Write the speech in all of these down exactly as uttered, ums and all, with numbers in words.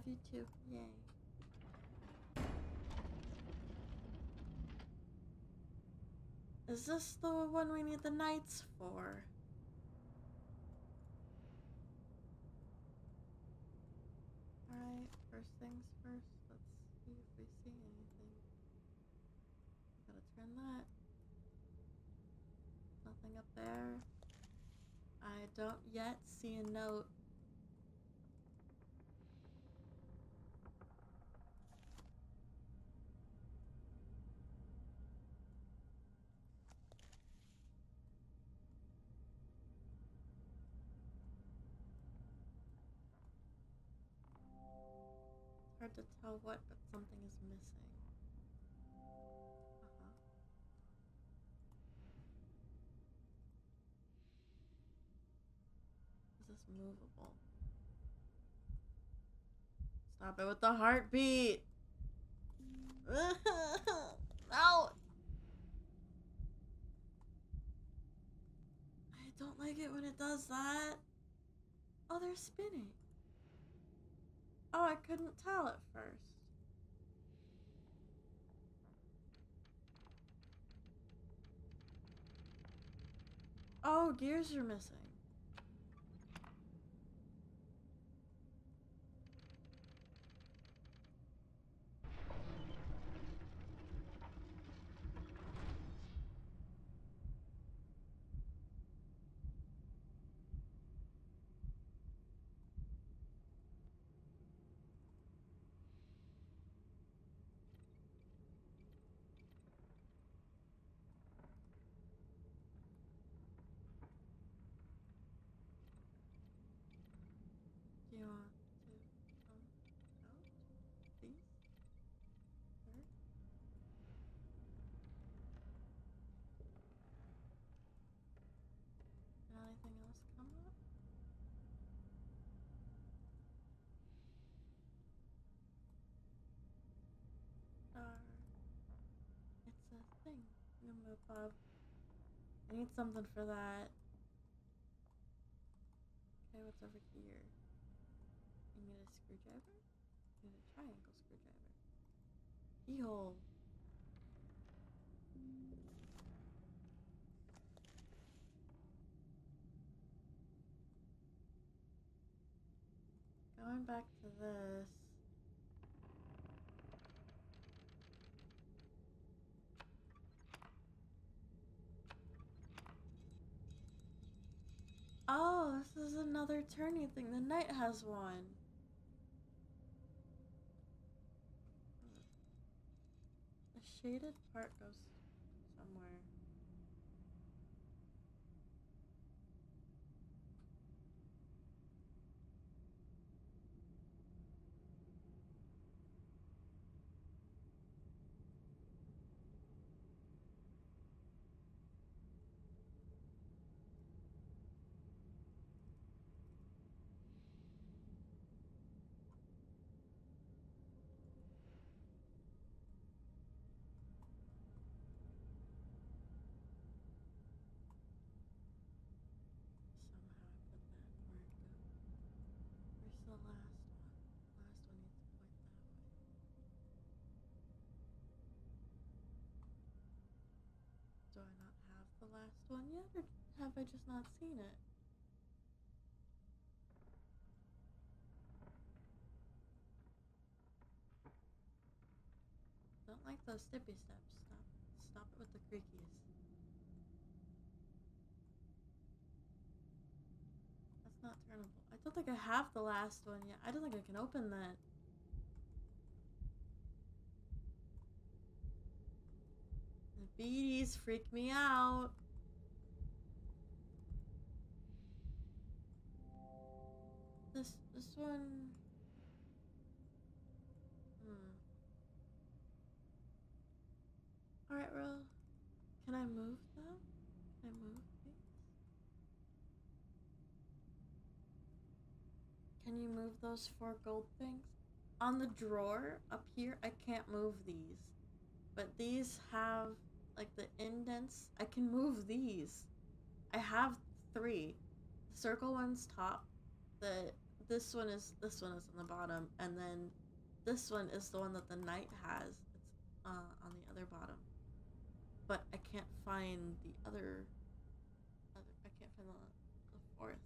you too. Yay. Is this the one we need the knights for? Alright, first things first. Let's see if we see anything. Gotta turn that. Nothing up there. I don't yet see a note. Hard to tell what, but something is missing. Uh-huh. Is this movable? Stop it with the heartbeat! No! I don't like it when it does that. Oh, they're spinning. Oh, I couldn't tell at first. Oh, gears are missing. Do you want to come out, please? Sir? Did anything else come up? Or it's a thing. I'm gonna move Bob. I need something for that. Okay, what's over here? You need a screwdriver? You need a triangle screwdriver. Keyhole. Going back to this. Oh, this is another turny thing. The knight has one. The shaded part goes somewhere. Somehow I put that where it goes. Where's the last one? Last one needs to point that way. Do I not have the last one yet, or have I just not seen it? Don't like those stippy steps. Stop. Stop it with the creakies. That's not turnable. I don't think I have the last one yet. I don't think I can open that. The beaties freak me out. This this one. Hmm. All right, Ro. Can I move them? Can I move these? Can you move those four gold things? On the drawer up here, I can't move these. But these have, like, the indents. I can move these. I have three. The circle one's top. The this one is this one is on the bottom, and then this one is the one that the knight has. It's uh, on the other bottom. But I can't find the other, other I can't find the, the fourth.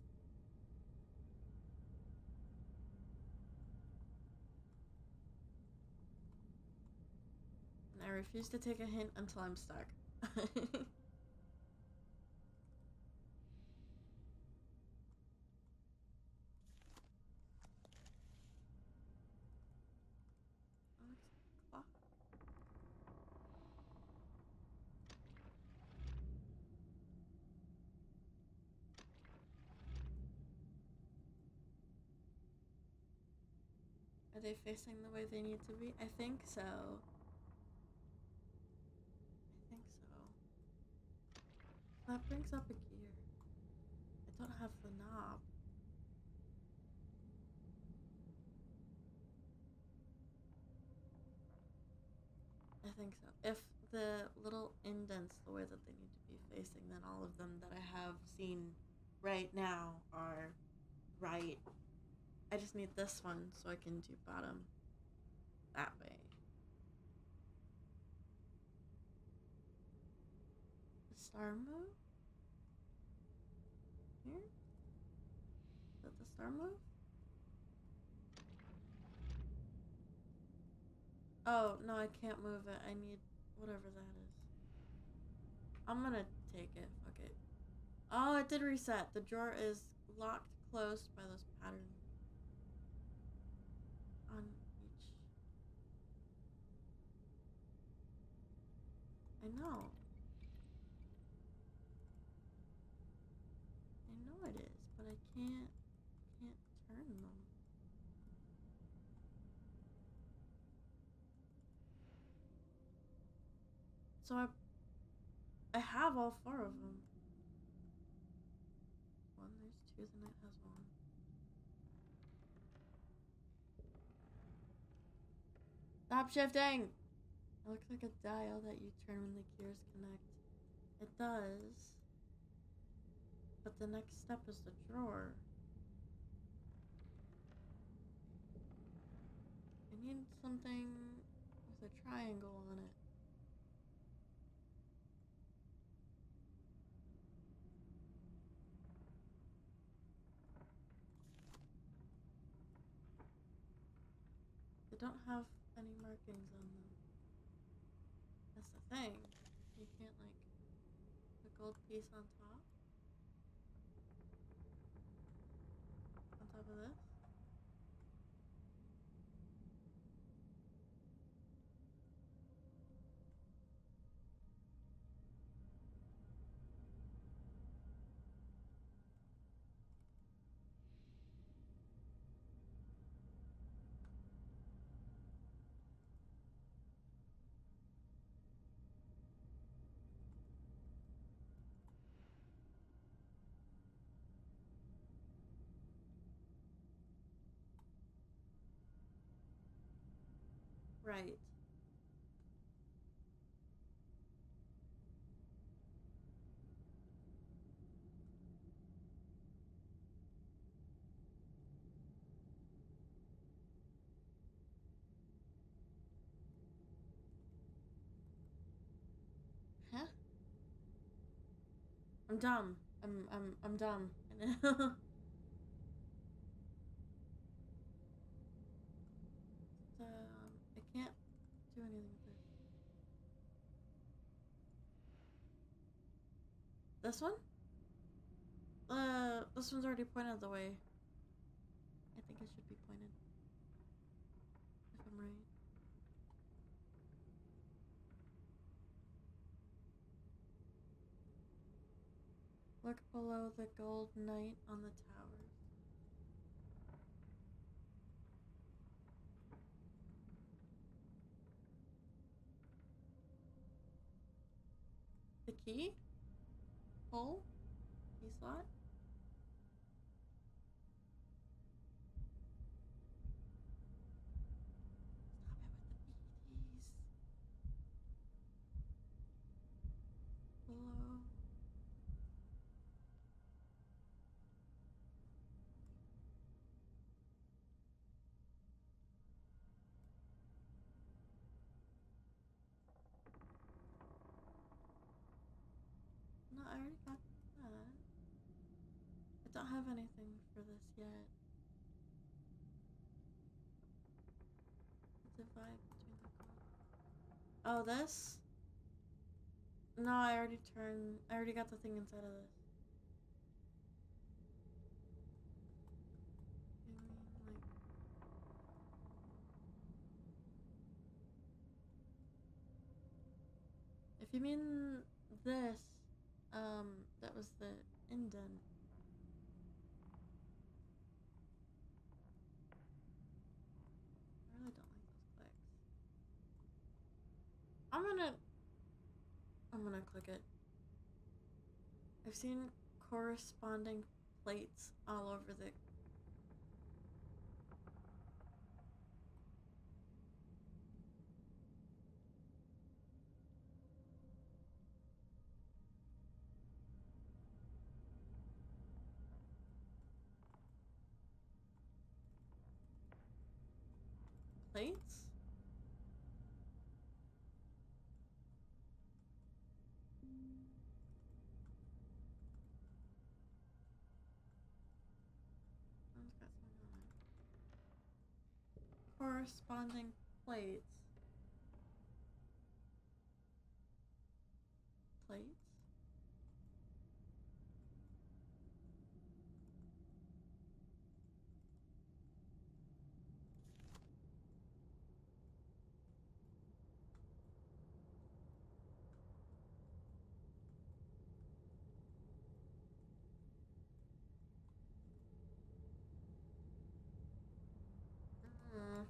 And I refuse to take a hint until I'm stuck. Are they facing the way they need to be? I think so. I think so. That brings up a gear. I don't have the knob. I think so. If the little indents the way that they need to be facing, then all of them that I have seen right now are right. I just need this one so I can do bottom that way. The star move? Here? Is that the star move? Oh, no, I can't move it. I need whatever that is. I'm gonna take it. Fuck it. Oh, it did reset. The drawer is locked closed by those patterns on each. I know. I know it is, but I can't can't turn them. So I I have all four of them. One, there's two, the knight has one. Stop shifting! It looks like a dial that you turn when the gears connect. It does. But the next step is the drawer. I need something with a triangle on it. They don't have any markings on them. That's the thing. You can't, like, put a gold piece on top. On top of this. Right. Huh? I'm dumb. I'm I'm I'm dumb. I know. um, I can't do anything with this. This one? Uh, this one's already pointed the way. I think it should be pointed. If I'm right. Look below the gold knight on the towers. The key? Hole? Key slot? Stop it with the B Ds. Below. don't have anything for this yet. Divide between the gold. Oh, this? No, I already turned. I already got the thing inside of this. I mean, like. If you mean this, um, that was the indent. I really don't like those clicks. I'm gonna. I'm gonna click it. I've seen corresponding plates all over the. Plates? One's got something on it. Corresponding plates. Plates? Mm.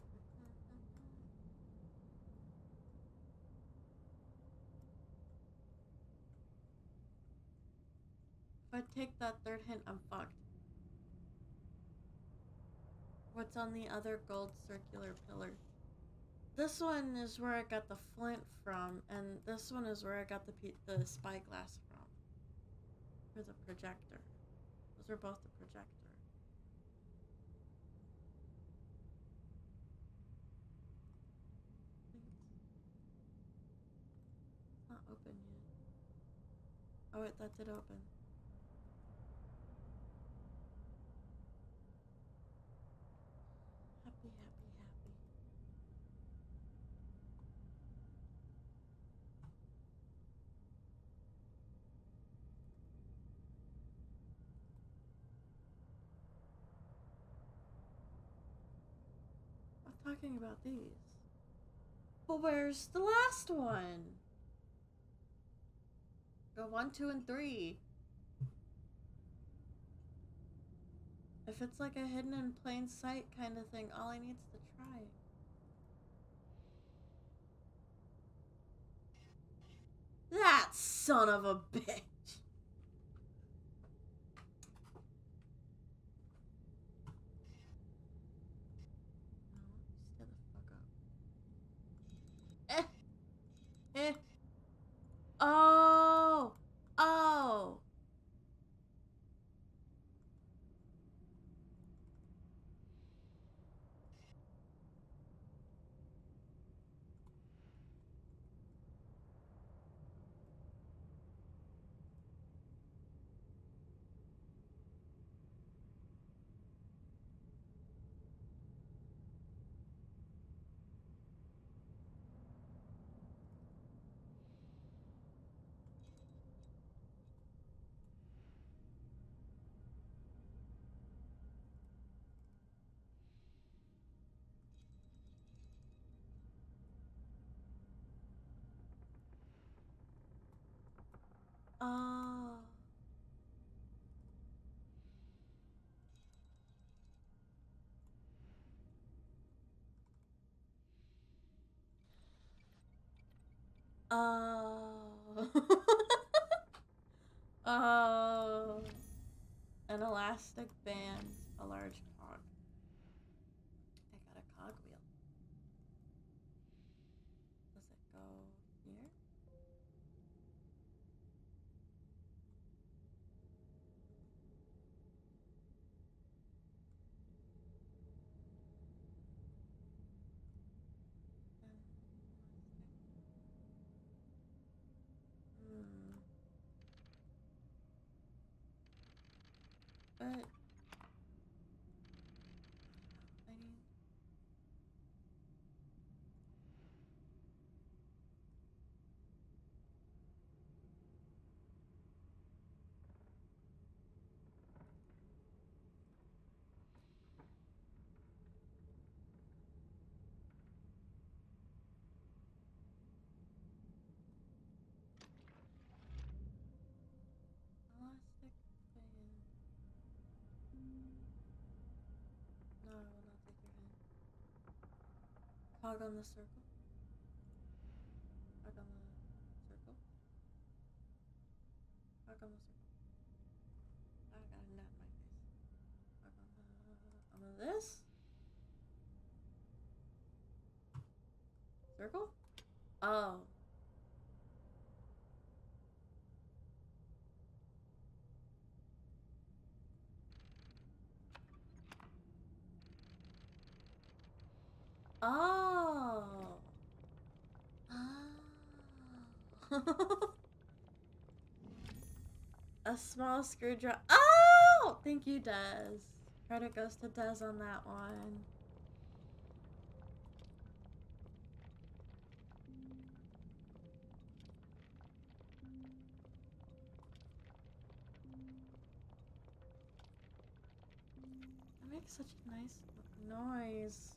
If I take that third hint, I'm fucked. What's on the other gold circular pillar? This one is where I got the flint from, and this one is where I got the the spyglass from. For the projector. Those are both the projector. It's not open yet. Oh wait, that did open. Happy, happy, happy. I'm talking about these. But where's the last one? Go one, two, and three. If it's like a hidden in plain sight kind of thing, all I need is to try. That son of a bitch. No, just get the fuck up. Eh. Eh. Oh. Oh. Oh. Oh. Oh. An elastic band, a large cog. I got a cog wheel. Does it go here? Um, elastic. But I need elastic band. No, I will not take your hint. Cog on the circle. Cog on the circle. Cog on the circle. I got a net in my face. Cog on the on the this. Circle? Oh. Oh. Oh. A small screwdriver. Oh! Thank you, Des. Credit goes to Des on that one. That makes such a nice noise.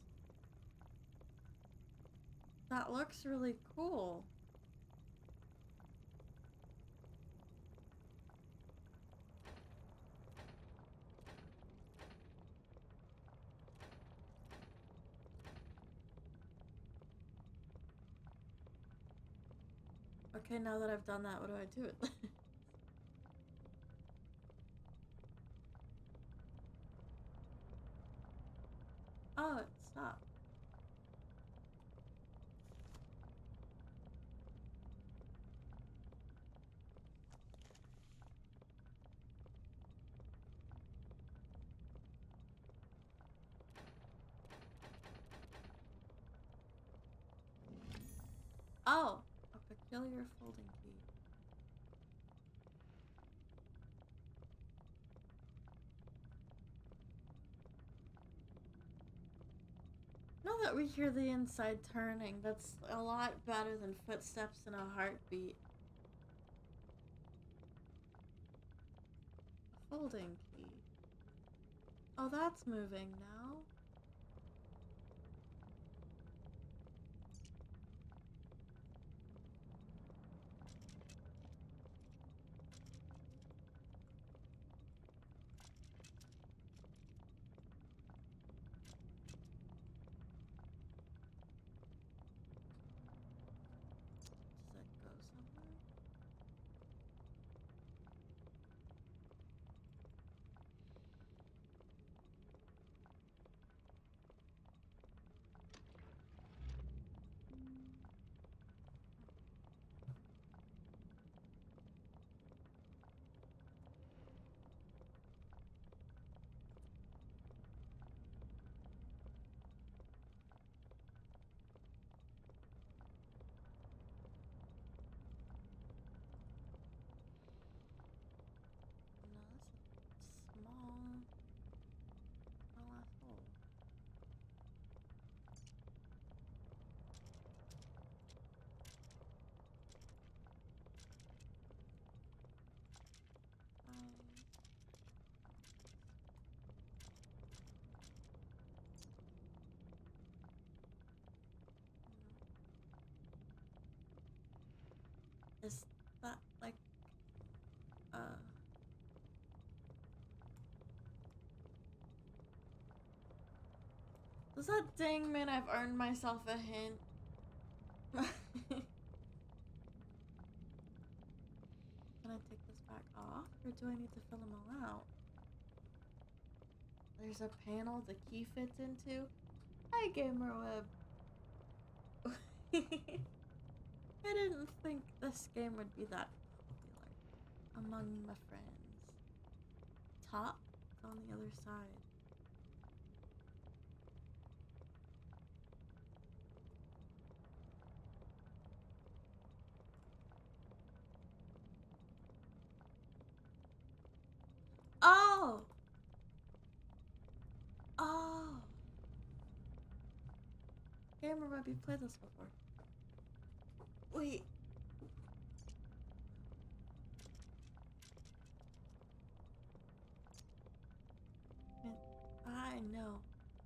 That looks really cool. Okay, now that I've done that, what do I do with it? Oh, it stopped. Oh, a peculiar folding key. Now that we hear the inside turning, that's a lot better than footsteps and a heartbeat. A folding key. Oh, that's moving now. Does that go somewhere? No, that's a small, small ass hole. Five. No. Is that like, uh... does that ding mean I've earned myself a hint? Can I take this back off, or do I need to fill them all out? There's a panel the key fits into. Hi, GamerWeb. I didn't think this game would be that popular among my friends. Top? It's on the other side. Oh! game or have you played this before? Wait. I know.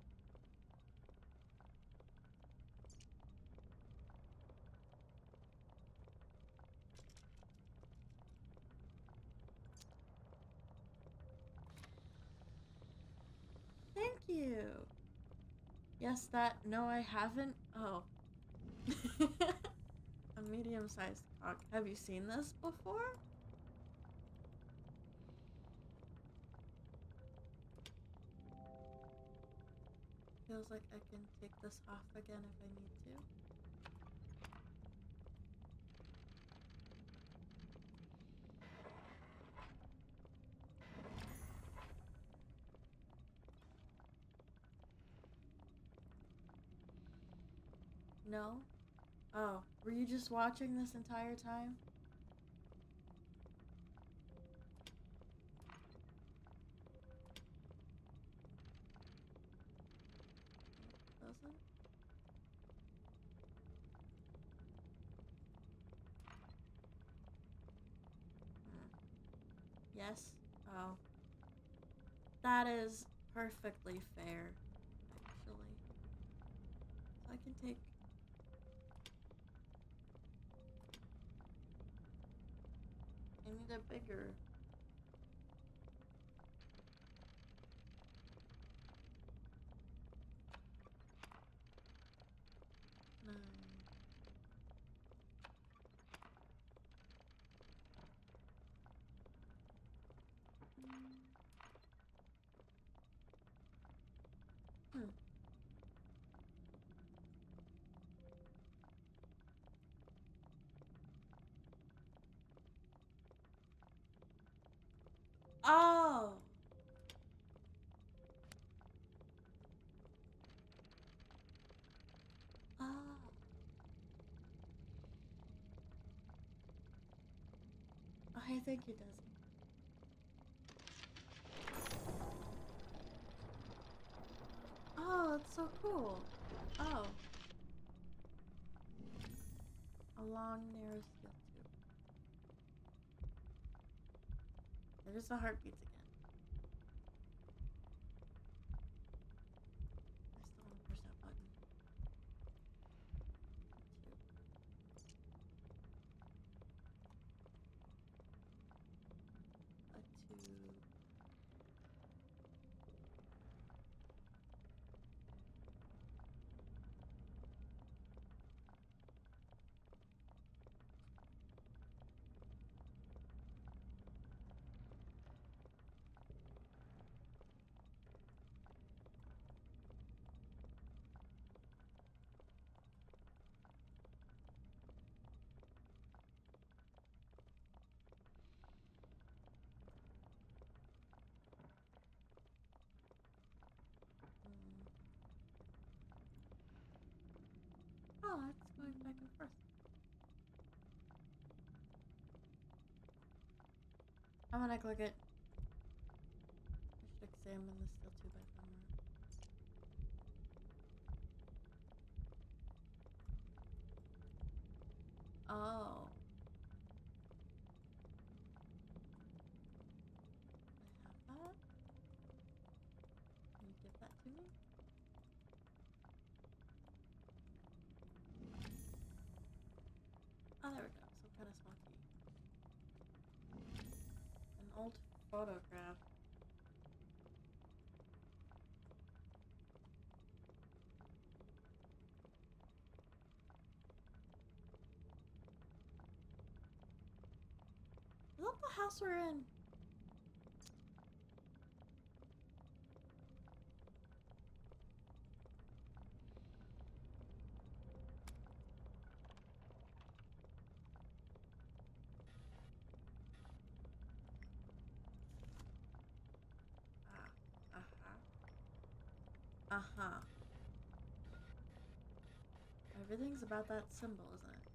Thank you. Yes, that. No, I haven't. Oh. A medium-sized cock. Have you seen this before? Feels like I can take this off again if I need to. No? Oh, were you just watching this entire time? Doesn't? Hmm. Yes? Oh. That is perfectly fair, actually. So I can take... I need a bigger... Nine. Hmm. Oh! Oh. I think it does. Oh, that's so cool. Oh. A long, narrow steel tube. There's the heartbeats again. I still want to push that button. Two. A tube. Hmm. Oh, it's going back and forth. I'm gonna click it. I should examine the steel tube I found more. Oh. I have that. Can you give that to me? Oh, there we go. Some kind of small key. An old photograph. Is that the house we're in? Ah. Uh-huh. Uh-huh. Everything's about that symbol, isn't it?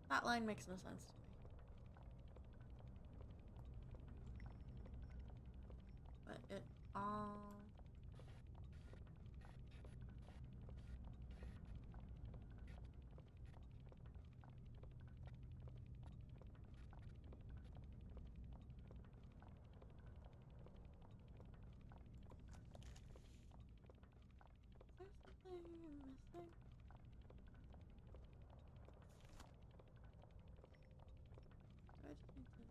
That line makes no sense to me. But it all... Is there something missing? Do I just need to...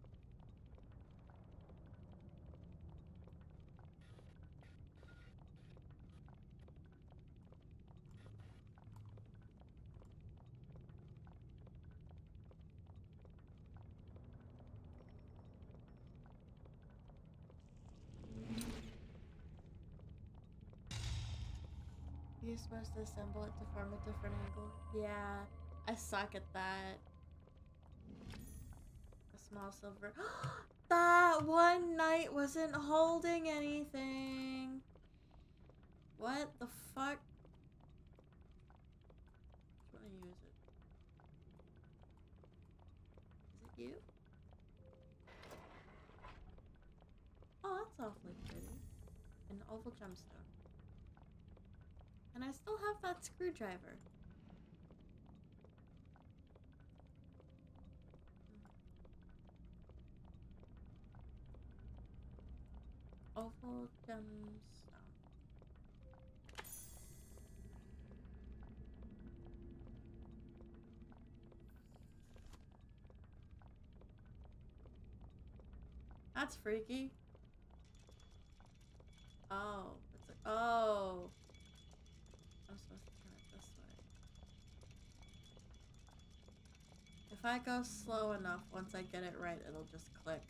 You're supposed to assemble it to form a different angle. Yeah, I suck at that. A small silver. That one knight wasn't holding anything. What the fuck? I just want to use it. Is it you? Oh, that's awfully pretty. An oval gemstone. And I still have that screwdriver. Oval gemstone. That's freaky. Oh, it's like, oh. I'm supposed to turn it this way. If I go slow enough, once I get it right, it'll just click.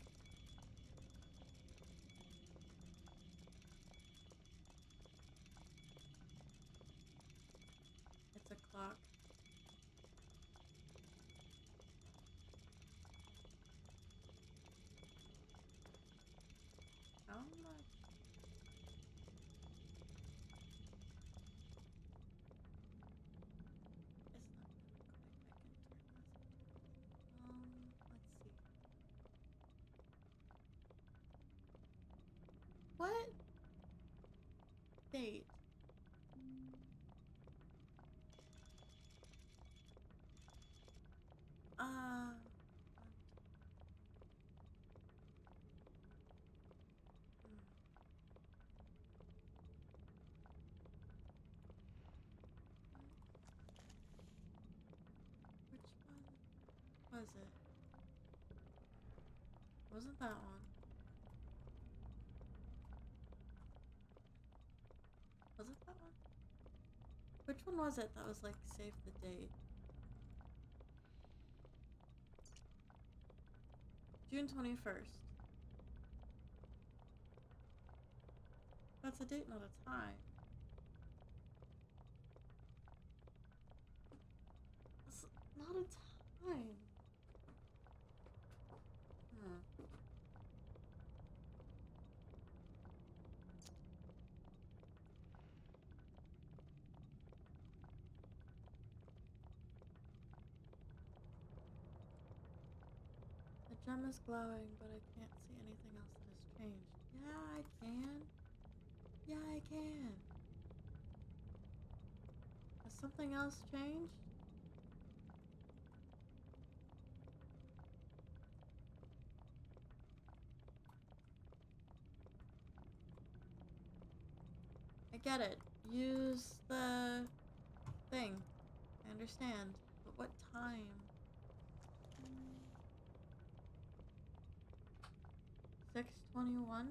It's a clock. How much? What date? Uh, hmm. Which one was it? Wasn't that one? Was it that one? Which one was it that was like save the date? June twenty-first. That's a date, not a time. That's not a time. Hmm. The gem is glowing, but I can't see anything else that has changed. Yeah, I can. Yeah, I can. Has something else changed? I get it. Use the thing. I understand. But what time? six twenty-one?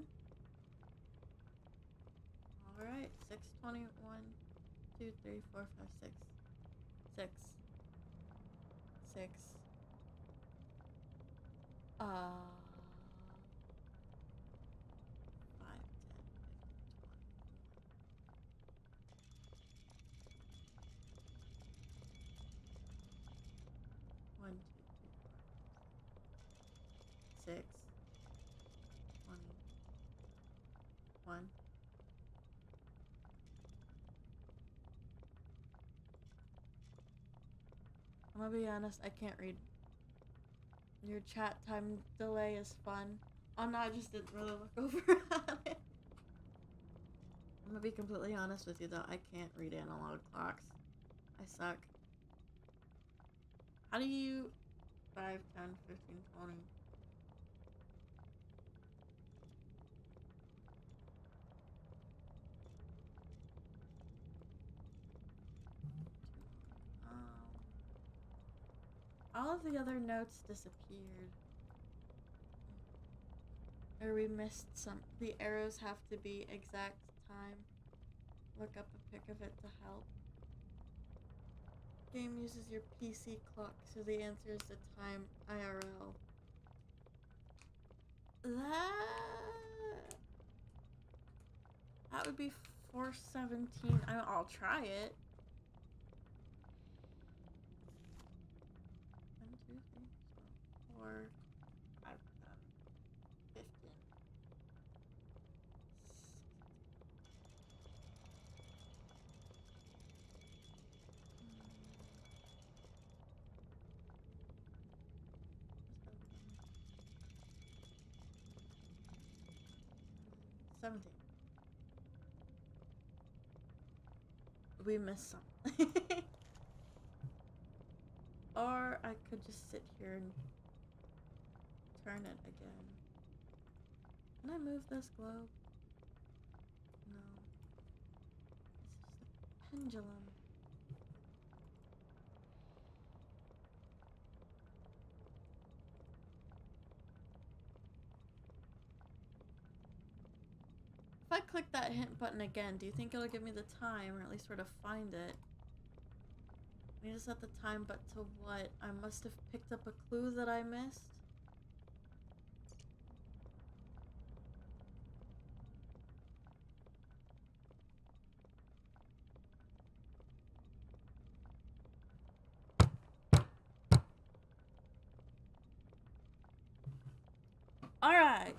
Alright, six twenty-one, two, three, four, five, six. Six. Six. Uh... five, ten, fifteen, twenty, one, two, three, four, six, twenty, one. I'm gonna be honest, I can't read. Your chat time delay is fun. Oh no, I just didn't really look over at it. I'm gonna be completely honest with you though, I can't read analog clocks. I suck. How do you... five, ten, fifteen, twenty... Um, all of the other notes disappeared. Or we missed some. The arrows have to be exact time. Look up a pic of it to help. Game uses your P C clock, so the answer is the time I R L. That... That would be four seventeen. I, I'll try it. One, two, three, four, five, ten, fifteen. seventeen. We missed some. Or I could just sit here and turn it again. Can I move this globe? No. This is the pendulum. If I click that hint button again, do you think it'll give me the time, or at least where to find it? I need to set the time, but to what? I must have picked up a clue that I missed. Alright.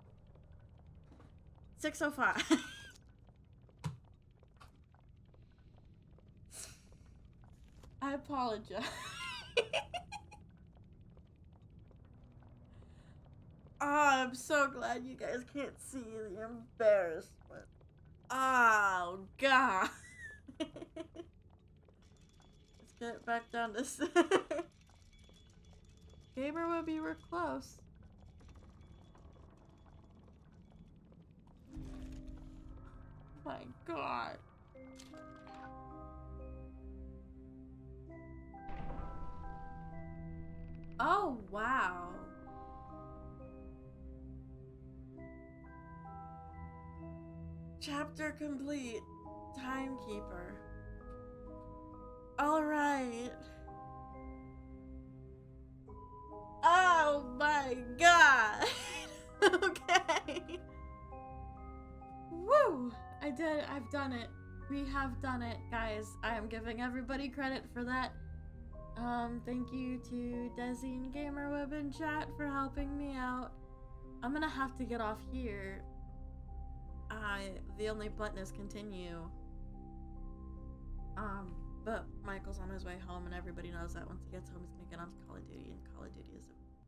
six oh five. I apologize. Oh, I'm so glad you guys can't see the embarrassment. Oh, God. Let's get back down to six. Gamer would be real close. My God. Oh, wow. Chapter complete. Timekeeper. All right. Oh my God. Okay. Woo! I did. I've done it. We have done it, guys. I am giving everybody credit for that. Um, thank you to Desi and GamerWeb in chat for helping me out. I'm gonna have to get off here. I the only button is continue. Um, but Michael's on his way home, and everybody knows that once he gets home, he's gonna get onto Call of Duty, and Call of Duty is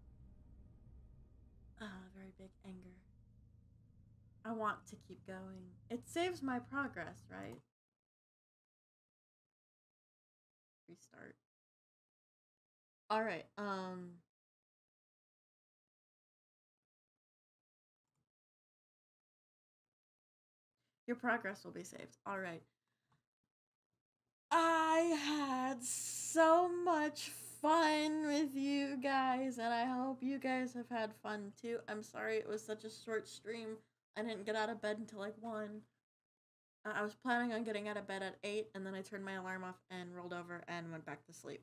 a uh, very big anger. I want to keep going. It saves my progress, right? Restart. Alright, um... your progress will be saved. Alright. I had so much fun with you guys, and I hope you guys have had fun too. I'm sorry it was such a short stream. I didn't get out of bed until like one. Uh, I was planning on getting out of bed at eight, and then I turned my alarm off and rolled over and went back to sleep.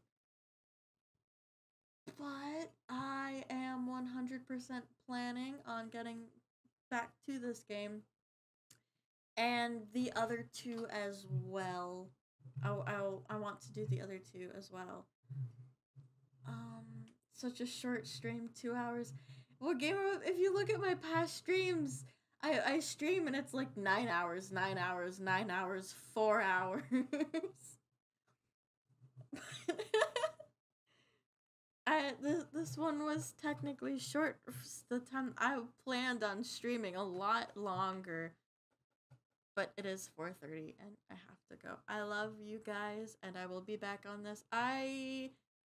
But I am one hundred percent planning on getting back to this game. And the other two as well. I, I, I want to do the other two as well. Um, such a short stream, two hours. Well, Gamer, if you look at my past streams, I, I stream and it's like nine hours, nine hours, nine hours, four hours. I this, this one was technically short. The time I planned on streaming a lot longer, but it is four thirty and I have to go. I love you guys, and I will be back on this. I